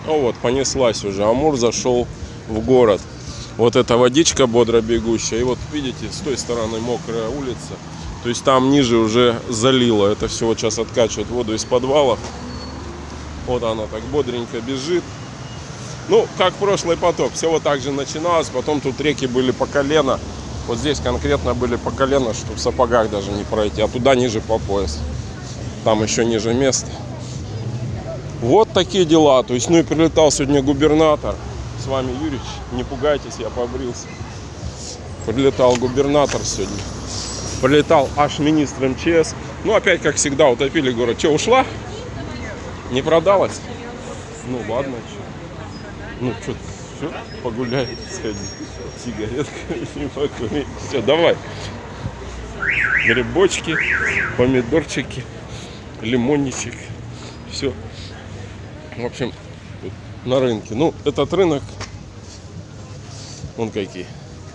О, вот понеслась уже. Амур зашел в город. Вот эта водичка бодро бегущая. И вот видите, с той стороны мокрая улица. То есть там ниже уже залило. Это все вот сейчас откачивает воду из подвалов. Вот она так бодренько бежит. Ну, как прошлый потоп. Все вот так же начиналось. Потом тут реки были по колено. Вот здесь конкретно были по колено, что в сапогах даже не пройти. А туда ниже по пояс. Там еще ниже места. Вот такие дела. То есть, ну и прилетал сегодня губернатор. С вами Юрич. Не пугайтесь, я побрился. Прилетал губернатор сегодня. Прилетал аж министр МЧС. Ну, опять, как всегда, утопили город. Че, ушла? Не продалась? Ну, ладно, что. Ну, что, погуляй, сходи. Сигаретка не покурить. Все, давай. Грибочки, помидорчики, лимонничек. Все. В общем, на рынке. Ну, этот рынок, вон какие,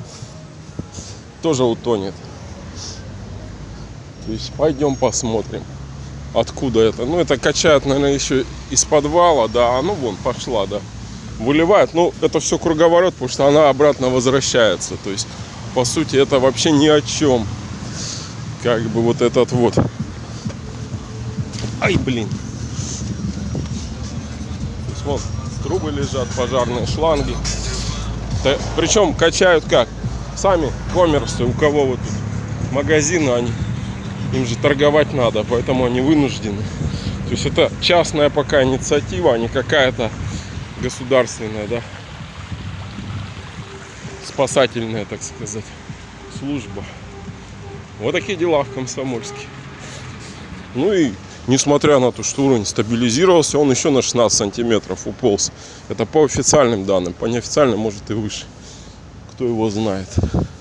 тоже утонет. То есть пойдем посмотрим, откуда это. Ну, это качает, наверное, еще из подвала, да. Ну, вон, пошла, да. Выливает. Ну, это все круговорот, потому что она обратно возвращается. То есть, по сути, это вообще ни о чем. Как бы вот этот вот. Ай, блин. То есть, вон, трубы лежат, пожарные шланги. Причем качают как? Сами коммерсы, у кого вот тут магазины, они, им же торговать надо, поэтому они вынуждены. То есть это частная пока инициатива, а не какая-то государственная, да, спасательная, так сказать, служба. Вот такие дела в Комсомольске. Ну и несмотря на то, что уровень стабилизировался, он еще на 16 сантиметров уполз. Это по официальным данным, по неофициальным может и выше. Кто его знает.